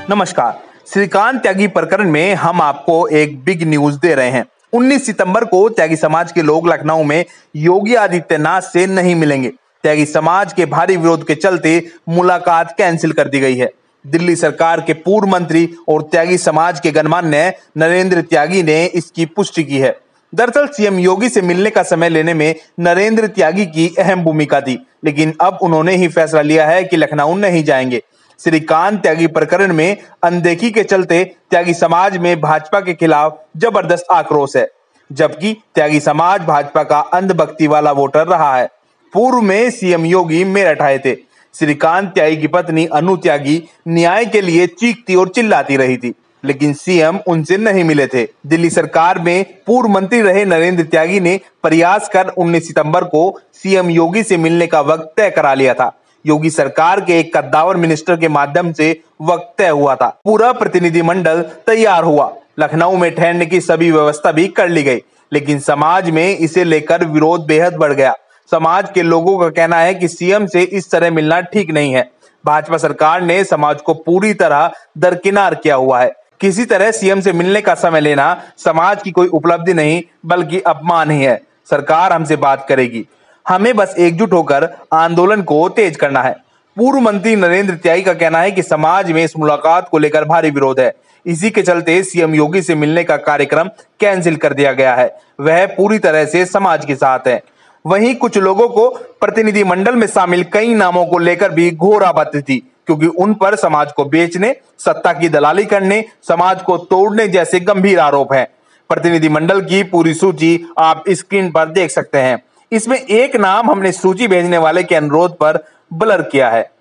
नमस्कार। श्रीकांत त्यागी प्रकरण में हम आपको एक बिग न्यूज दे रहे हैं। 19 सितंबर को त्यागी समाज के लोग लखनऊ में योगी आदित्यनाथ से नहीं मिलेंगे। त्यागी समाज के भारी विरोध के चलते मुलाकात कैंसिल कर दी गई है। दिल्ली सरकार के पूर्व मंत्री और त्यागी समाज के गणमान्य नरेंद्र त्यागी ने इसकी पुष्टि की है। दरअसल सीएम योगी से मिलने का समय लेने में नरेंद्र त्यागी की अहम भूमिका थी, लेकिन अब उन्होंने ही फैसला लिया है कि लखनऊ नहीं जाएंगे। श्रीकांत त्यागी प्रकरण में अनदेखी के चलते त्यागी समाज में भाजपा के खिलाफ जबरदस्त आक्रोश है, जबकि त्यागी समाज भाजपा का अंधभक्ति वाला वोटर रहा है। पूर्व में सीएम योगी मेरठ आए थे। श्रीकांत त्यागी की पत्नी अनु त्यागी न्याय के लिए चीखती और चिल्लाती रही थी, लेकिन सीएम उनसे नहीं मिले थे। दिल्ली सरकार में पूर्व मंत्री रहे नरेंद्र त्यागी ने प्रयास कर 19 सितंबर को सीएम योगी से मिलने का वक्त तय करा लिया था। योगी सरकार के एक कद्दावर मिनिस्टर के माध्यम से वक्त तय हुआ था। पूरा प्रतिनिधिमंडल तैयार हुआ। लखनऊ में ठहरने की सभी व्यवस्था भी कर ली गई, लेकिन समाज में इसे लेकर विरोध बेहद बढ़ गया। समाज के लोगों का कहना है कि सीएम से इस तरह मिलना ठीक नहीं है। भाजपा सरकार ने समाज को पूरी तरह दरकिनार किया हुआ है। किसी तरह सीएम से मिलने का समय लेना समाज की कोई उपलब्धि नहीं, बल्कि अपमान ही है। सरकार हमसे बात करेगी, हमें बस एकजुट होकर आंदोलन को तेज करना है। पूर्व मंत्री नरेंद्र त्यागी का कहना है कि समाज में इस मुलाकात को लेकर भारी विरोध है। इसी के चलते सीएम योगी से मिलने का कार्यक्रम कैंसिल कर दिया गया है। वह पूरी तरह से समाज के साथ है। वहीं कुछ लोगों को प्रतिनिधिमंडल में शामिल कई नामों को लेकर भी घोर आपत्ति थी, क्योंकि उन पर समाज को बेचने, सत्ता की दलाली करने, समाज को तोड़ने जैसे गंभीर आरोप हैं। प्रतिनिधिमंडल की पूरी सूची आप स्क्रीन पर देख सकते हैं। इसमें एक नाम हमने सूची भेजने वाले के अनुरोध पर ब्लर किया है।